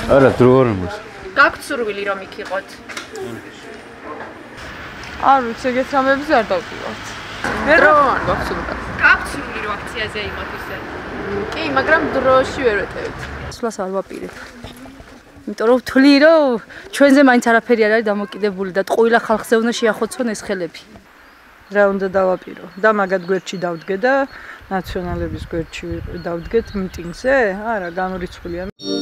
არა, დრო არ მოს. გაქვთ სურვილი რომ იქ იყოთ? არ ვიცი, ეგეთ რამებს არ დავკივართ. მე რა არ გაქვთ სურვილი. გაქვთ სურვილი რომ აქციაზე იყოთ ისე? კი, მაგრამ დროში ვერ ვეტევით. სულას არ ვაპირებ. იმიტომ რომ ვთვლი რომ ჩვენზე მაინც არაფერი არ არის დამოკიდებული და ტყუილა ხალხზე უნდა შეახოცონ ეს ხელები. რა უნდა დავაპირო და მაგად გვერდში დავდგე და ნაციონალების გვერდში დავდგეთ მიტინგზე? არა, გამორიცხულია.